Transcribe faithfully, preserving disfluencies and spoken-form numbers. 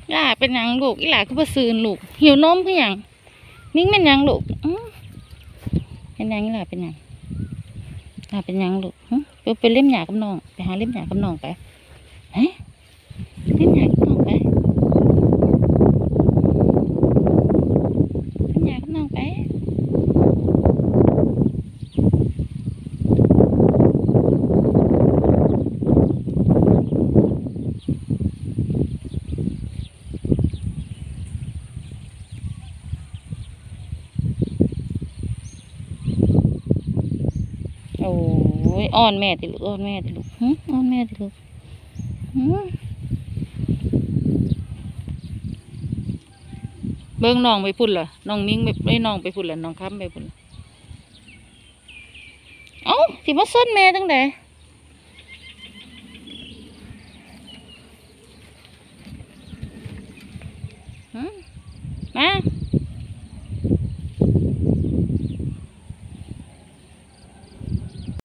หล่าเป็นหยังลูกอีหล่าคือบ่ซื่นลูกหิวนมคือหยังมิ้งเป็นหยังลูกเป็นหยังอีหล่าเป็นหยังหล่าเป็นหยังลูกไปไปเล่มหยากับน้องไปหาเล่มหยากับน้องไปเฮ้ยเล่มหยากับน้องไปเล่มหยากับน้องไปโอ้ยอ้อนแม่ติลูกอ้อนแม่ติลูกอ้อนแม่ติลูกเบิ้งน้องไปพุ่นเหรอน้องมิ้งไม่น้องไปพุ่นเหรอน้องค้ำไปพุ่นเอ้าสิมาส้นแม่ตั้งแต่